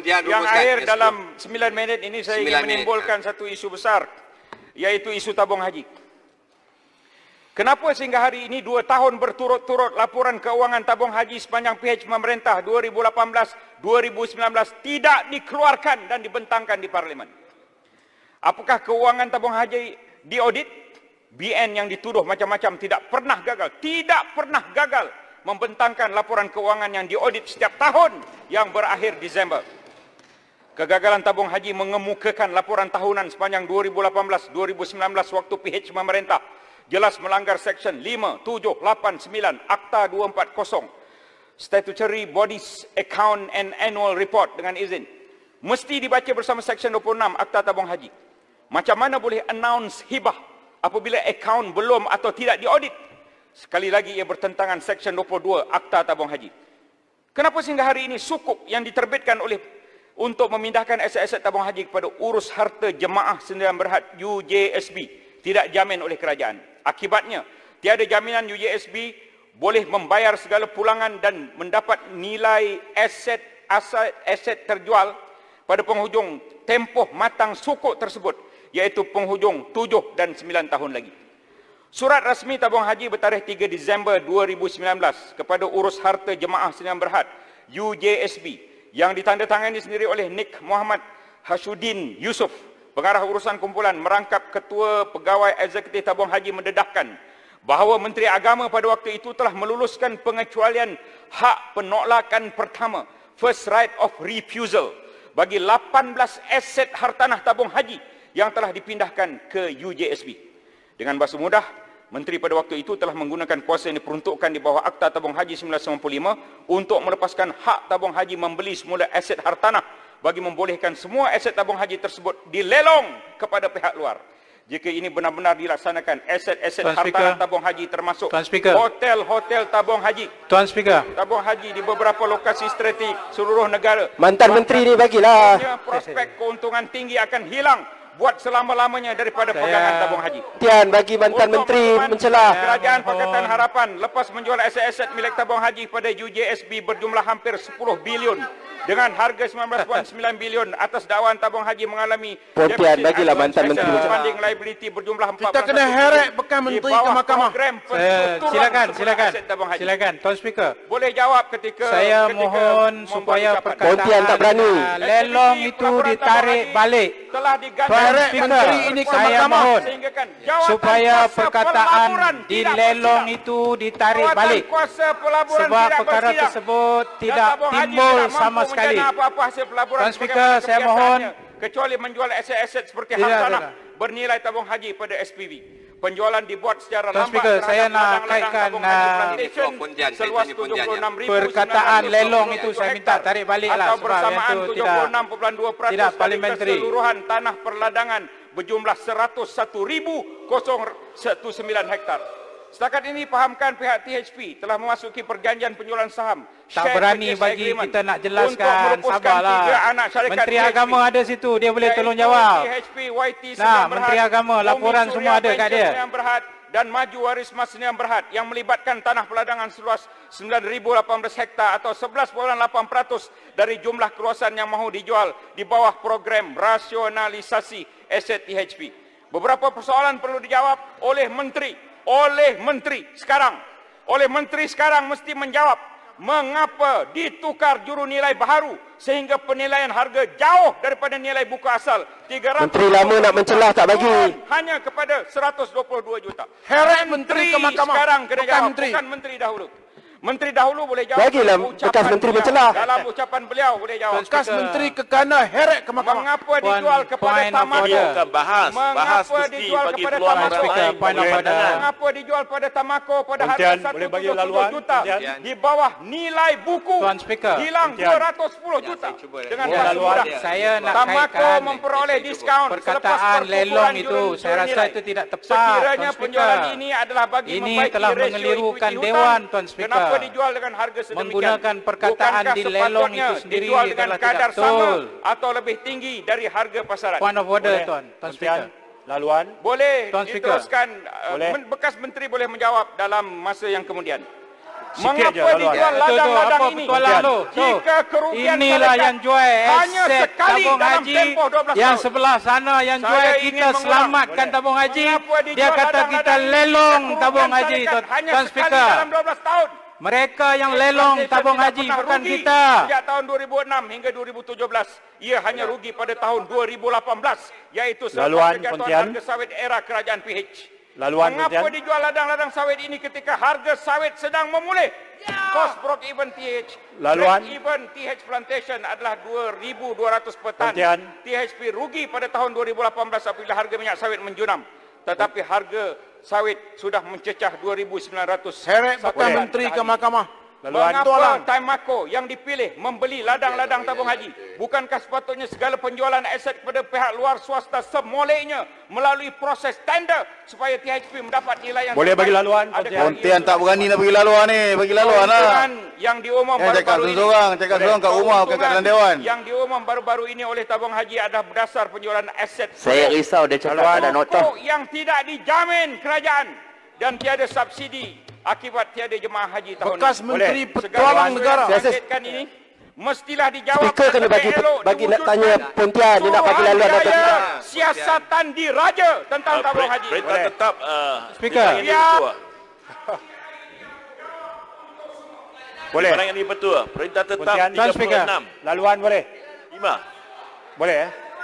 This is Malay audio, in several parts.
yang akhir dalam 9 minit ini saya ingin menimbulkan satu isu besar, yaitu isu tabung haji. Kenapa sehingga hari ini 2 tahun berturut-turut laporan keuangan tabung haji sepanjang PH pemerintah 2018-2019 tidak dikeluarkan dan dibentangkan di Parlimen? Apakah keuangan tabung haji diaudit? BN yang dituduh macam-macam tidak pernah gagal membentangkan laporan keuangan yang diaudit setiap tahun yang berakhir Disember. Kegagalan tabung haji mengemukakan laporan tahunan sepanjang 2018-2019 waktu PH pemerintah jelas melanggar Seksyen 5, 7, 8, 9 Akta 240 Statutory Bodies Account and Annual Report dengan izin. Mesti dibaca bersama Seksyen 26 Akta Tabung Haji. Macam mana boleh announce hibah apabila akaun belum atau tidak diaudit? Sekali lagi ia bertentangan Seksyen 22 Akta Tabung Haji. Kenapa sehingga hari ini sukuk yang diterbitkan oleh untuk memindahkan aset-aset tabung haji kepada urus harta jemaah sendirian berhad UJSB tidak jamin oleh kerajaan? Akibatnya, tiada jaminan UJSB boleh membayar segala pulangan dan mendapat nilai aset terjual pada penghujung tempoh matang sukuk tersebut, iaitu penghujung 7 dan 9 tahun lagi. Surat rasmi tabung haji bertarikh 3 Disember 2019 kepada urus harta jemaah sendirian berhad UJSB yang ditandatangani sendiri oleh Nik Muhammad Hashuddin Yusof, Pengarah Urusan Kumpulan Merangkap Ketua Pegawai Eksekutif Tabung Haji, mendedahkan bahawa Menteri Agama pada waktu itu telah meluluskan pengecualian hak penolakan pertama, first right of refusal, bagi 18 aset hartanah tabung haji yang telah dipindahkan ke UJSB. Dengan bahasa mudah, Menteri pada waktu itu telah menggunakan kuasa yang diperuntukkan di bawah Akta Tabung Haji 1995 untuk melepaskan hak tabung haji membeli semula aset hartanah bagi membolehkan semua aset tabung haji tersebut dilelong kepada pihak luar. Jika ini benar-benar dilaksanakan, aset-aset hartanah tabung haji termasuk hotel-hotel tabung haji, tabung haji di beberapa lokasi strategik seluruh negara. Mantan Menteri ni bagilah. Prospek keuntungan tinggi akan hilang buat selama-lamanya daripada pegangan tabung haji. Tian bagi Mantan Menteri mencelah. Kerajaan Pakatan Harapan lepas menjual aset-aset milik tabung haji pada UJSB berjumlah hampir 10 bilion dengan harga 19.9 bilion atas dakwaan tabung haji mengalami Pontian bagilah Mantan Menteri mencelah. Funding liability berjumlah 4. Kita kena heret bekas menteri ke mahkamah. Silakan Tuan Speaker. Boleh jawab ketika saya mohon supaya perkataan Pontian tak berani. Lelong itu ditarik balik. Telah diganti. Tuan Speaker, saya mohon supaya perkataan dilelong itu ditarik balik, sebab perkara tersebut tidak timbul sama sekali. Tuan Speaker, saya mohon, kecuali menjual aset-aset seperti hartanah bernilai tabung haji pada SPV. Penjualan dibuat secara lambat. Tuan Speaker, saya nak kaitkan seluas 76,000 perkataan lelong itu saya minta tarik balik lah, atau bersamaan 76.2% parliamentary. keseluruhan tanah perladangan berjumlah 101,019 hektar. Setakat ini pahamkan pihak THP telah memasuki perjanjian penjualan saham. Tak berani bagi kita nak jelaskan, sabarlah. Menteri Agama ada situ, dia boleh tolong jawab. Nah, Menteri Agama, laporan semua ada kat dia. Dan Maju Waris Mas Sdn Bhd yang melibatkan tanah peladangan seluas 9,018 hektar atau 11.8% dari jumlah keluasan yang mahu dijual di bawah program rasionalisasi aset THP. Beberapa persoalan perlu dijawab oleh Menteri. Menteri sekarang mesti menjawab mengapa ditukar juru nilai baharu sehingga penilaian harga jauh daripada nilai buku asal 300. Menteri lama nak mencelah tak bagi. Hanya kepada 122 juta. Heret menteri ke mahkamah. Sekarang kena jawab, menteri. bukan menteri dahulu. Menteri dahulu boleh jawab. Bagilah bekas menteri mencelah. Dalam ucapan beliau boleh jawab. Bekas menteri kekana heret ke mahkamah. Mengapa dijual kepada Tamako? Bahas mesti bagi peluang Mengapa dijual pada Tamako pada harga 177 juta di bawah nilai buku? Tuan Speaker, hilang 210 juta. Dengan bahasa mudah, saya nak Tamako kaitkan memperoleh diskaun perkataan lelong itu. Saya rasa itu tidak tepat. Sekiranya Tuan penjualan Speaker, ini adalah bagi ini membaiki telah rasio mengelirukan equity Dewan, hutang, Tuan Speaker. Kenapa dijual dengan harga sedemikian? Menggunakan perkataan Bukankah dilelong sepatutnya itu sendiri dijual dengan adalah kadar tidak betul sama atau lebih tinggi dari harga pasaran? Point of order, Tuan Speaker. Laluan. Boleh Tuan Speaker. diteruskan. Bekas menteri boleh menjawab dalam masa yang kemudian. Mengapa dijual ladang-ladang ini? Jika kerugian inilah yang jual hanya aset sekali tabung dalam haji tempoh 12 yang tahun. sebelah sana yang Saya jual ingin kita mengulang. selamatkan tabung haji. Mengapa Dia dijual kata kita ladang-ladang ini? lelong Kerugian tabung haji, syarikat hanya Tuan sekali Speaker. dalam 12 tahun. Mereka yang lelong Plantation tabung tidak haji pernah bukan rugi. kita. Sejak tahun 2006 hingga 2017, ia hanya rugi pada tahun 2018, iaitu selepas Laluan, kejatuhan Pontian. harga sawit era kerajaan PH. Laluan, Mengapa Pontian. dijual ladang-ladang sawit ini ketika harga sawit sedang memulih? Cost broke even TH. Laluan. Break even TH Plantation adalah 2,200 per tan. Pontian. THP rugi pada tahun 2018 apabila harga minyak sawit menjunam. Tetapi harga sawit sudah mencecah 2,900. Heret bekas menteri ke mahkamah. Mengapa Taimako yang dipilih membeli ladang-ladang tabung haji? Bukankah sepatutnya segala penjualan aset kepada pihak luar swasta semoleknya melalui proses tender supaya THP mendapat nilai yang Boleh bagi laluan, Pontian tak berani nak bagi laluan ni. Bagi laluan lah. Yang diumum Cakap baru-baru ini. cakap seorang kat rumah bukan kat dalam dewan. Yang diumum baru-baru ini oleh tabung haji adalah berdasar penjualan aset. Saya risau dia cakap tak ada nota. Pokok yang tidak dijamin kerajaan dan tiada subsidi akibat tiada jemaah haji tahun Bekas ini. menteri Segala petualang isu negara. yang diangkitkan ini mestilah dijawab. Speaker kena bagi nak tanya Pontian, dia nak bagi laluan atau tidak. Siasatan diraja tentang tabung haji. Perintah tetap Speaker. pandangan ini betul. Boleh. Pandangan ini betul. Perintah tetap Pontian. Tuan Speaker. 36. Laluan boleh? 5. Boleh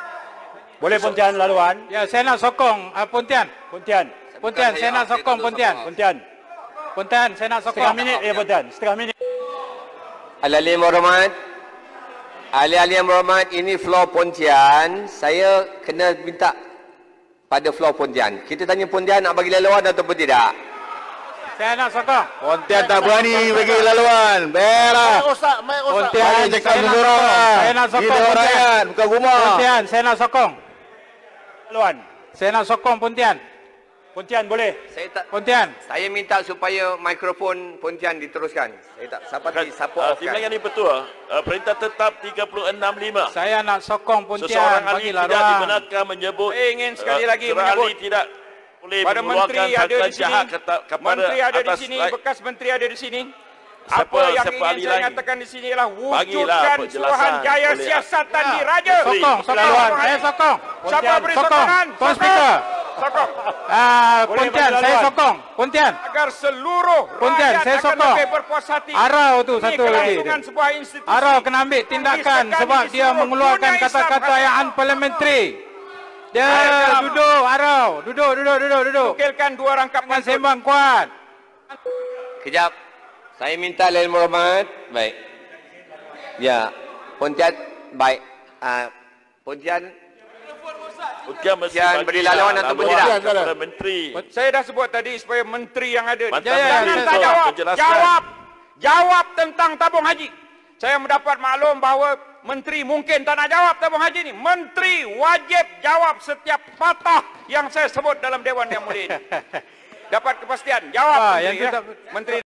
Boleh Pontian laluan? Ya, saya nak sokong Pontian. Pontian. Pontian, saya nak sokong Pontian. Pontian. Pontian, saya nak Setengah sokong. minit ya Pontian. Setengah minit. Ahli-ahli yang berhormat, ahli-ahli yang berhormat, ini floor Pontian. Saya kena minta pada floor Pontian. Kita tanya Pontian nak bagi laluan ataupun tidak. Saya nak sokong. Pontian tak berani bagi laluan. Berah. Pontian, Cakap saya nak seorang sokong. lah. Saya nak sokong Hidup Pontian. rakyat, bukan rumah. Pontian, saya nak sokong. Laluan. Saya nak sokong Pontian. Pontian boleh? Saya tak. Pontian. Saya minta supaya mikrofon Pontian diteruskan. Saya tak siapa Timbangan ini betul. Perintah tetap 36.5. Saya nak sokong Pontian Seseorang ahli bagi tidak laluan. dibenarkan menyebut. Saya ingin sekali lagi seorang ahli menyebut tidak boleh pada menteri mengeluarkan ada di sangkaan sini, jahat kepada menteri ada di atas sini, rakyat. bekas menteri ada di sini. Siapa- Apa yang siapa ingin ahli saya lagi? nyatakan di sini ialah Bagilah wujudkan penjelasan Suruhanjaya oleh- siasatan diraja. Sokong, sokong. Saya sokong. Siapa beri Sokong. sokongan? Tuan Speaker. Sokong. Pontian, bagi saya laluan. sokong. Pontian. Agar seluruh Pontian, rakyat saya akan sokong. lebih berpuas hati. Arau tu Ini satu lagi. kelangsungan sebuah institusi. Arau kena ambil tindakan Sekali sebab di dia seluruh mengeluarkan dunia Islam kata-kata kata. yang unparliamentary. Dia duduk, Arau. Duduk. Tukilkan dua rangkap Dengan pantun. sembang kuat. Kejap. Saya minta ahli yang berhormat. Baik. Ya. Pontian, baik. Pontian, Pontian mesti Pontian bagi beri laluan ataupun tidak? kepada menteri. Saya dah sebut tadi supaya menteri yang ada. Mantan Jangan menteri tak untuk jawab. menjelaskan. Jawab tentang tabung haji. Saya mendapat maklum bahawa menteri mungkin tak nak jawab tabung haji ni. Menteri wajib jawab setiap patah yang saya sebut dalam Dewan Yang Mulia ini. Dapat kepastian. Jawab Yang menteri. tu Ya. Menteri